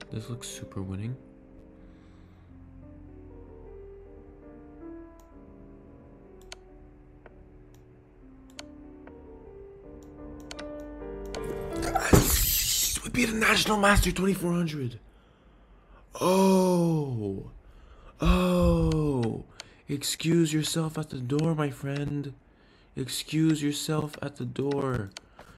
This looks super winning. We beat a National Master 2400. Oh. Oh. Excuse yourself at the door, my friend. Excuse yourself at the door.